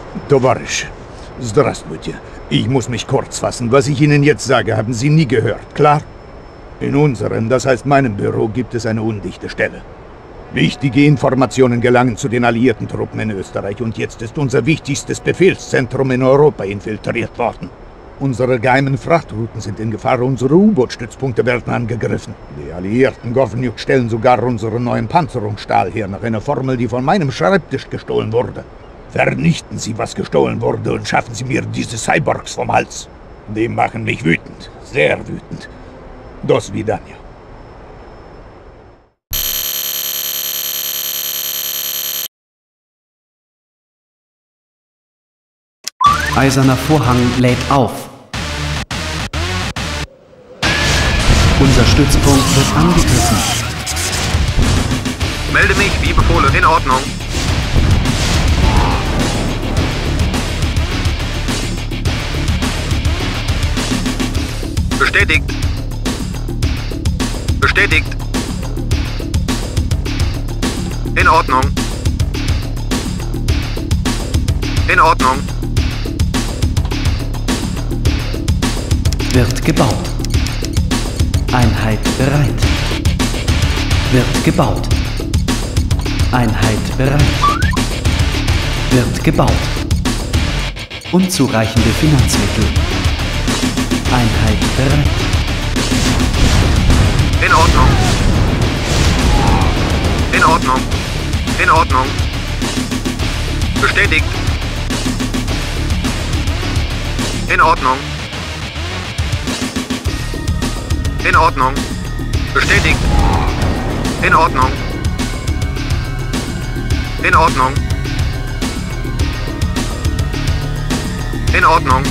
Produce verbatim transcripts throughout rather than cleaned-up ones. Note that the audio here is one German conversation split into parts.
Tovarisch, здравствуйте. Ich muss mich kurz fassen. Was ich Ihnen jetzt sage, haben Sie nie gehört, klar? In unserem, das heißt meinem Büro, gibt es eine undichte Stelle. Wichtige Informationen gelangen zu den alliierten Truppen in Österreich und jetzt ist unser wichtigstes Befehlszentrum in Europa infiltriert worden. Unsere geheimen Frachtrouten sind in Gefahr, unsere U-Boot-Stützpunkte werden angegriffen. Die alliierten Governjuk stellen sogar unseren neuen Panzerungsstahl her, nach einer Formel, die von meinem Schreibtisch gestohlen wurde. Vernichten Sie, was gestohlen wurde, und schaffen Sie mir diese Cyborgs vom Hals. Die machen mich wütend, sehr wütend. Do svidania. Eiserner Vorhang lädt auf. Unser Stützpunkt wird angegriffen. Melde mich, wie befohlen. In Ordnung. Bestätigt. Bestätigt. In Ordnung. In Ordnung. Wird gebaut. Einheit bereit. Wird gebaut. Einheit bereit. Wird gebaut. Unzureichende Finanzmittel. Einheit bereit. In Ordnung. In Ordnung. In Ordnung. Bestätigt. In Ordnung. In Ordnung. Bestätigt. In Ordnung. In Ordnung. In Ordnung.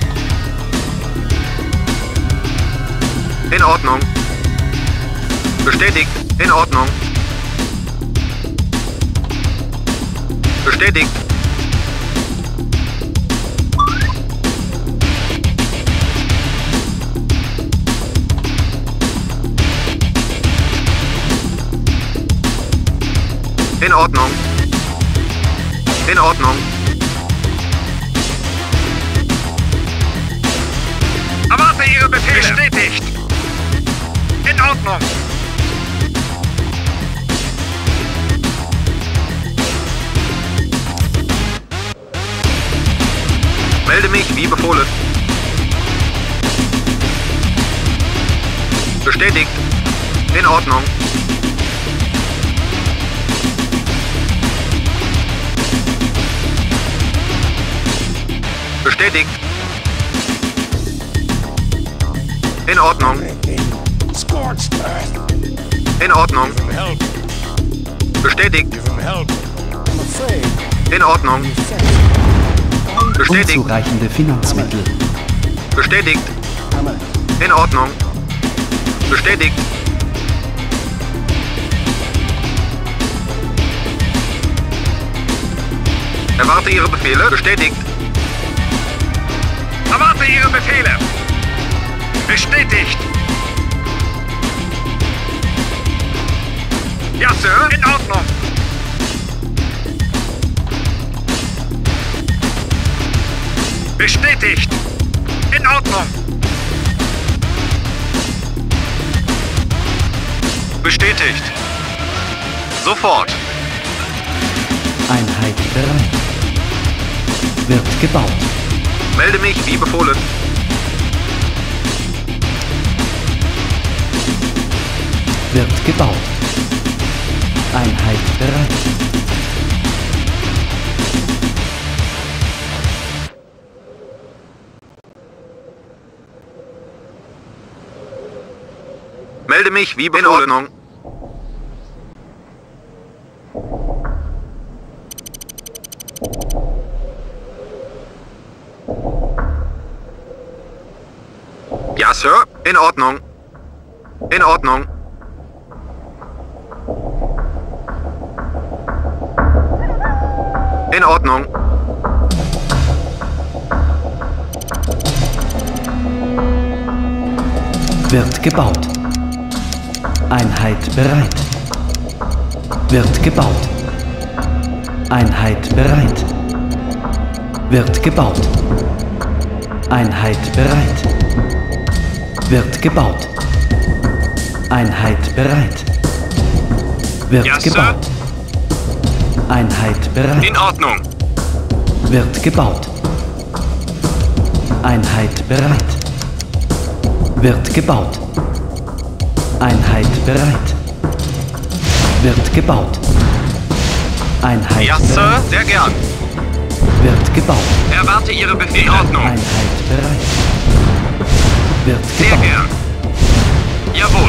In Ordnung. Bestätigt. In Ordnung. Bestätigt. In Ordnung. In Ordnung. Erwarte Ihre Befehle. Bestätigt. In Ordnung. Melde mich, wie befohlen. Bestätigt. In Ordnung. Bestätigt. In Ordnung. In Ordnung. Bestätigt. In Ordnung. Bestätigt. Unzureichende Finanzmittel. Bestätigt. In Ordnung. Bestätigt. Erwarte Ihre Befehle. Bestätigt. Erwarte Ihre Befehle. Bestätigt. Ja, Sir. In Ordnung. Bestätigt. In Ordnung. Bestätigt. Sofort. Einheit bereit. Wird gebaut. Melde mich, wie befohlen. Wird gebaut. Einheit bereit. Melde mich, wie befohlen. In Ordnung. Ja, Sir. In Ordnung. In Ordnung. In Ordnung. Wird gebaut. Einheit bereit. Wird gebaut. Einheit bereit. Wird gebaut. Einheit bereit. Wird gebaut. Einheit bereit. Wird Ja, Sir. gebaut. Einheit bereit. In Ordnung. Wird gebaut. Einheit bereit. Wird gebaut. Einheit bereit. Wird gebaut. Einheit Ja, bereit. Sir, sehr gern. Wird gebaut. Erwarte Ihre Befehle. In Ordnung. Einheit bereit. Wird Sehr gebaut. gern. Jawohl.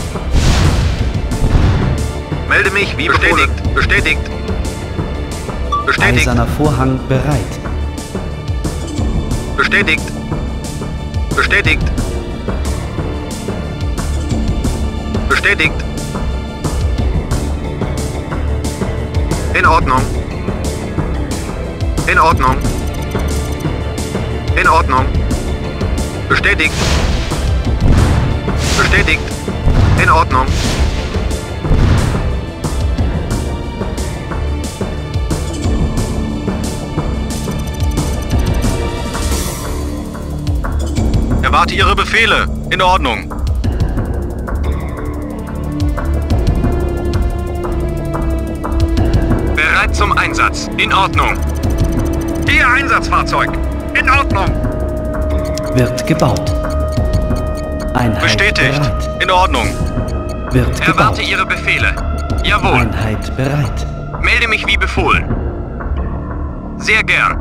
Melde mich wie bestätigt. Bestätigt. Bestätigt. Eiserner Vorhang bereit. Bestätigt. Bestätigt. Bestätigt. In Ordnung. In Ordnung. In Ordnung. Bestätigt. Bestätigt. In Ordnung. Erwarte Ihre Befehle. In Ordnung. Bereit zum Einsatz. In Ordnung. Ihr Einsatzfahrzeug. In Ordnung. Wird gebaut. Einheit Bestätigt. bereit. In Ordnung. Wird gebaut. Erwarte Ihre Befehle. Jawohl. Einheit bereit. Melde mich wie befohlen. Sehr gern.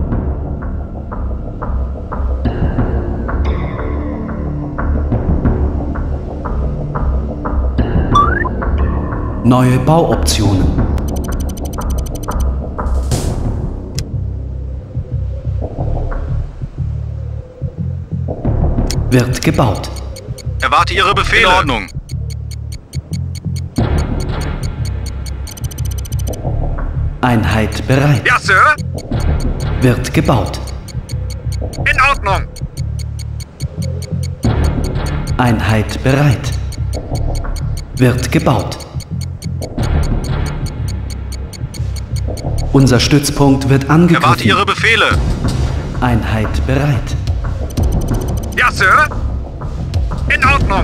Neue Bauoptionen. Wird gebaut. Erwarte Ihre Befehle. In Ordnung. Einheit bereit. Ja, Sir. Wird gebaut. In Ordnung. Einheit bereit. Wird gebaut. Unser Stützpunkt wird angegriffen. Erwarte Ihre Befehle. Einheit bereit. Ja, Sir. In Ordnung.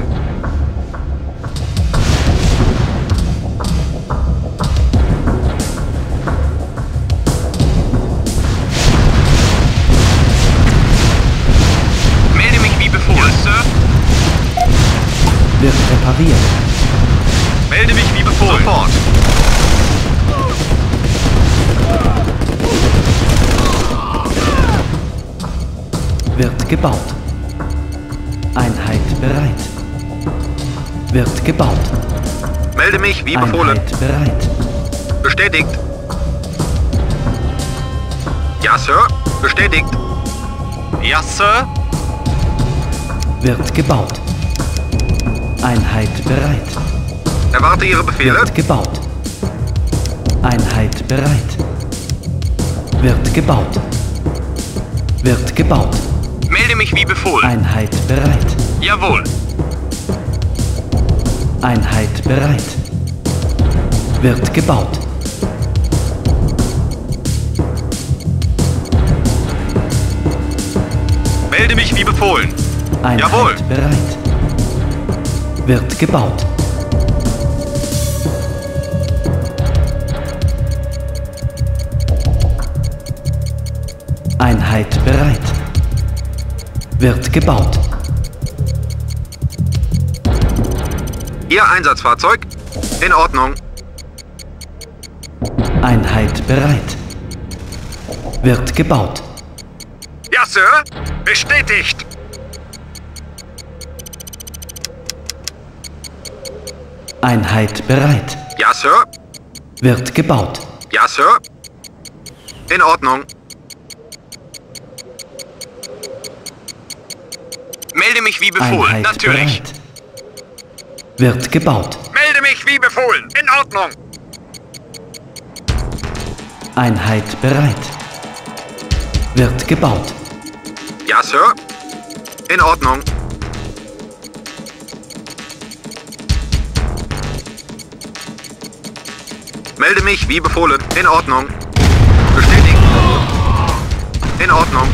Melde mich wie befohlen. Ja, Sir. Wird repariert. Melde mich wie befohlen. Sofort. Wird gebaut. Einheit bereit. Wird gebaut. Melde mich wie befohlen. Einheit bereit. Bestätigt. Ja, Sir. Bestätigt. Ja, Sir. Wird gebaut. Einheit bereit. Erwarte Ihre Befehle. Wird gebaut. Einheit bereit. Wird gebaut. Wird gebaut. Melde mich wie befohlen. Einheit bereit. Jawohl. Einheit bereit. Wird gebaut. Melde mich wie befohlen. Einheit Jawohl. bereit. Wird gebaut. Einheit bereit. Wird gebaut. Ihr Einsatzfahrzeug. In Ordnung. Einheit bereit. Wird gebaut. Ja, Sir. Bestätigt. Einheit bereit. Ja, Sir. Wird gebaut. Ja, Sir. In Ordnung. Melde mich wie befohlen. Einheit Natürlich. bereit. Wird gebaut. Melde mich wie befohlen. In Ordnung. Einheit bereit. Wird gebaut. Ja, Sir. In Ordnung. Melde mich wie befohlen. In Ordnung. Bestätigt. In Ordnung.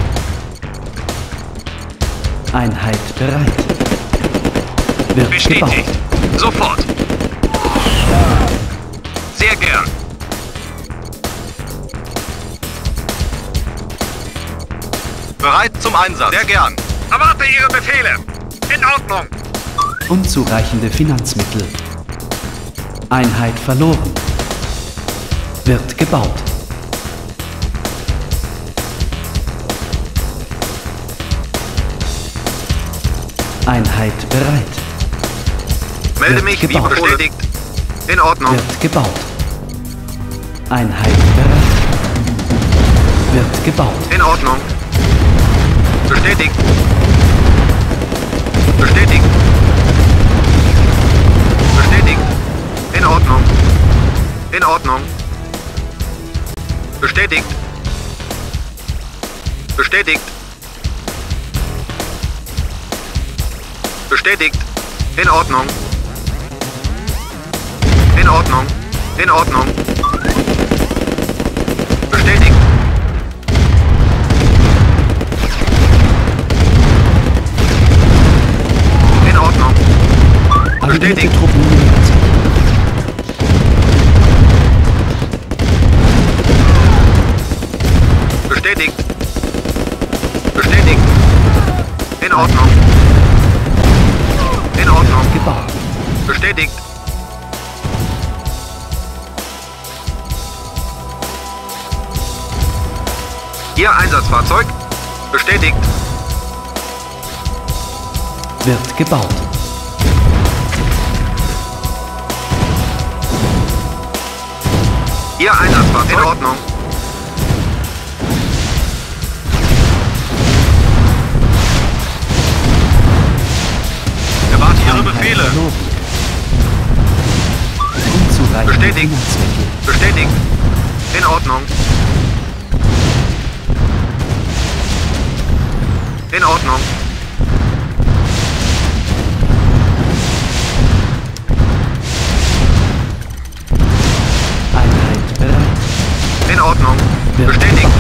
Einheit bereit. Wird Bestätigt. gebaut. Sofort. Sehr gern. Bereit zum Einsatz. Sehr gern. Erwarte Ihre Befehle. In Ordnung. Unzureichende Finanzmittel. Einheit verloren. Wird gebaut. Einheit bereit. Melde Wird mich wie gebaut. bestätigt. In Ordnung. Wird gebaut. Einheit bereit. Wird gebaut. In Ordnung. Bestätigt. Bestätigt. Bestätigt. In Ordnung. In Ordnung. Bestätigt. Bestätigt. Bestätigt. In Ordnung. In Ordnung. In Ordnung. Bestätigt. In Ordnung. Alliierte Bestätigt. Truppen nähern sich. Bestätigt. Bestätigt. In Ordnung. In Ordnung. Gebaut. Bestätigt. Ihr Einsatzfahrzeug. Bestätigt. Wird gebaut. Ihr Einsatzfahrzeug. In Ordnung. Erwarte Ihre Einheit Befehle. verloren. Unzureichende Bestätigt. Finanzmittel. Bestätigt. In Ordnung. In Ordnung. Einheit bereit. In Ordnung. Wird Bestätigt. gebaut.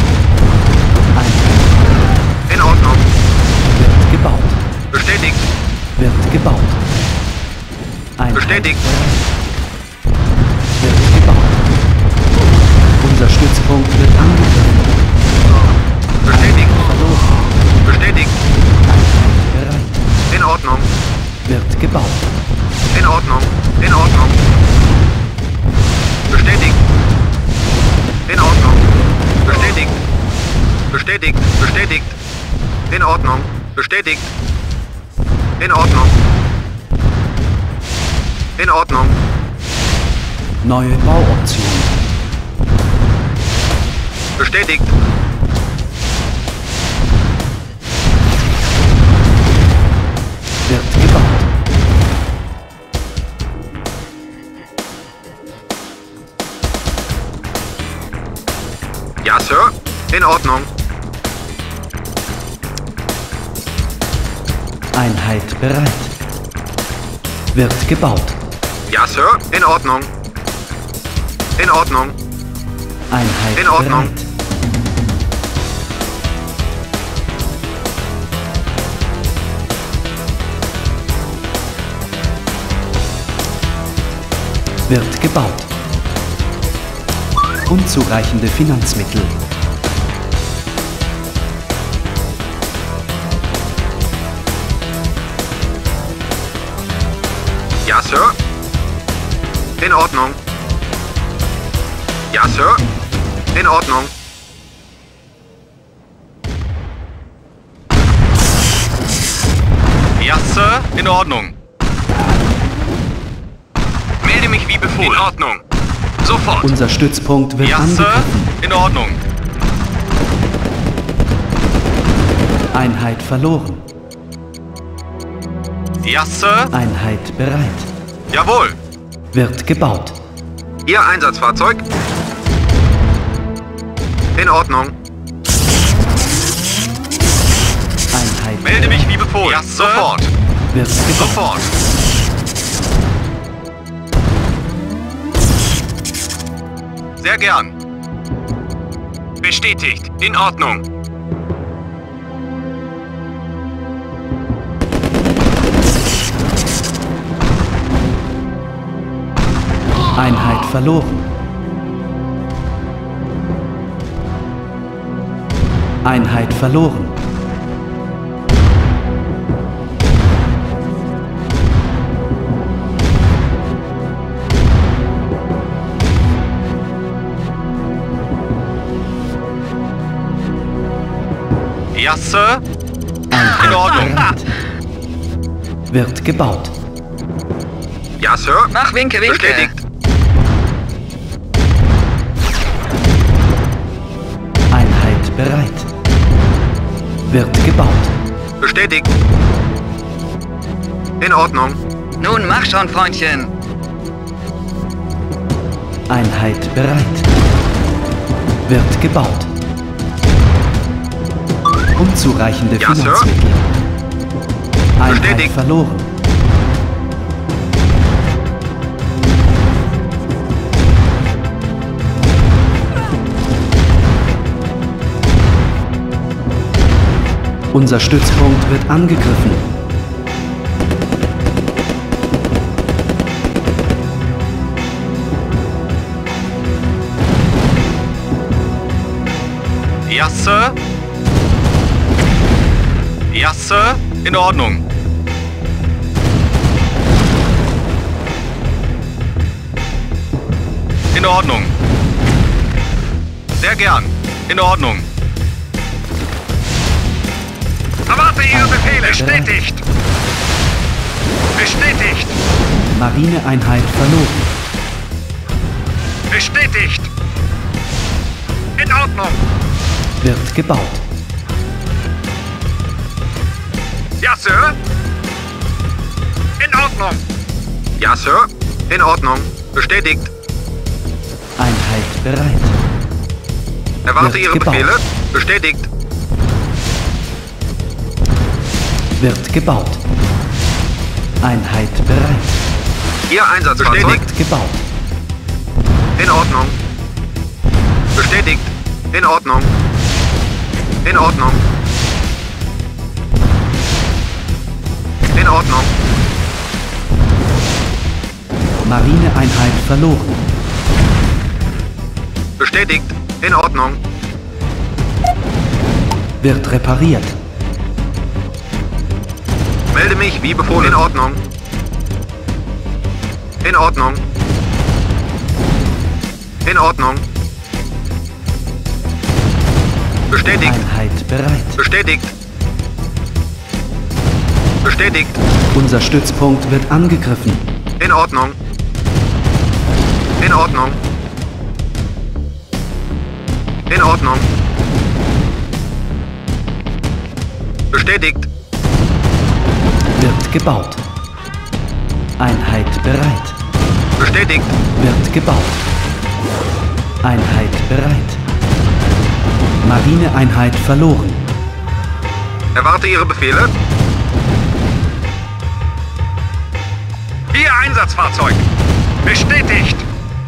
Einheit In Ordnung. wird gebaut. Bestätigt. Wird gebaut. Einheit Bestätigt. bereit. Wird gebaut. Unser Stützpunkt wird angegriffen. Bestätigt. Verloren. Bestätigt. Einheit bereit. In Ordnung. Wird gebaut. In Ordnung. In Ordnung. Bestätigt. In Ordnung. Bestätigt. Bestätigt. Bestätigt. In Ordnung. Bestätigt. In Ordnung. In Ordnung. Neue Bauoptionen. Bestätigt. Wird gebaut. Ja, Sir. In Ordnung. Einheit bereit. Wird gebaut. Ja, Sir. In Ordnung. In Ordnung. Einheit In Ordnung. bereit. Wird gebaut. Unzureichende Finanzmittel. Ja, Sir. In Ordnung. Ja, Sir. In Ordnung. Ja, Sir. In Ordnung. Melde mich wie befohlen. In Ordnung. Sofort. Unser Stützpunkt wird Ja, Sir. angegriffen. In Ordnung. Einheit verloren. Ja, Sir. Einheit bereit. Jawohl. Wird gebaut. Ihr Einsatzfahrzeug. In Ordnung. Einheit Melde mich wie befohlen. Ja, Sir. Sofort. wird gebaut. Sofort. Sehr gern. Bestätigt. In Ordnung. Einheit verloren. Einheit verloren. Ja, Sir. Einheit In Ordnung. bereit. Wird gebaut. Ja, Sir. Mach Winke, Winke. Bestätigt. Einheit bereit. Wird gebaut. Bestätigt. In Ordnung. Nun mach schon, Freundchen. Einheit bereit. Wird gebaut. Unzureichende Ja, Sir. Finanzmittel. Einheit Bestätigt. verloren. Unser Stützpunkt wird angegriffen. Ja, Sir. Ja, Sir. In Ordnung. In Ordnung. Sehr gern. In Ordnung. Erwarte Ihre Befehle. Bestätigt. Bestätigt. Marineeinheit verloren. Bestätigt. In Ordnung. Wird gebaut. Ja, Sir. In Ordnung. Ja, Sir. In Ordnung. Bestätigt. Einheit bereit. Erwarte Wird Ihre gebaut. Befehle. Bestätigt. Wird gebaut. Einheit bereit. Ihr Einsatzfahrzeug. Wird gebaut. In Ordnung. Bestätigt. In Ordnung. In Ordnung. In Ordnung. Marineeinheit verloren. Bestätigt. In Ordnung. Wird repariert. Melde mich wie befohlen. In Ordnung. In Ordnung. In Ordnung. Bestätigt. Einheit bereit. Bestätigt. Bestätigt. Unser Stützpunkt wird angegriffen. In Ordnung. In Ordnung. In Ordnung. Bestätigt. Wird gebaut. Einheit bereit. Bestätigt. Wird gebaut. Einheit bereit. Marineeinheit verloren. Erwarte Ihre Befehle. Ihr Einsatzfahrzeug. Bestätigt.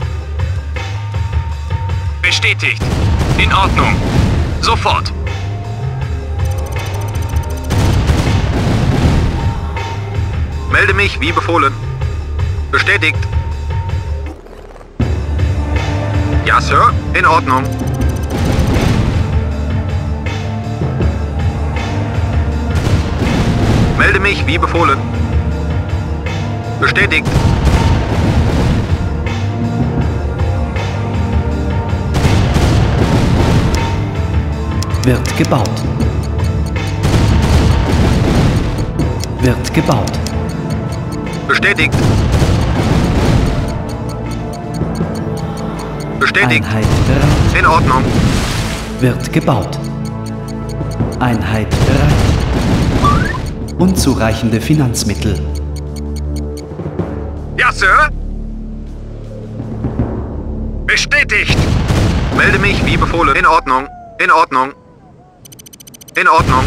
Bestätigt. In Ordnung. Sofort. Melde mich wie befohlen. Bestätigt. Ja, Sir. In Ordnung. Melde mich wie befohlen. Bestätigt. Wird gebaut. Wird gebaut. Bestätigt. Bestätigt. Einheit bereit. In Ordnung. Wird gebaut. Einheit bereit. Unzureichende Finanzmittel. Ja, Sir. Bestätigt. Melde mich wie befohlen. In Ordnung. In Ordnung. In Ordnung.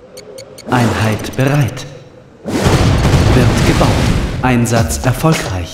Einheit bereit. Wird gebaut. Einsatz erfolgreich.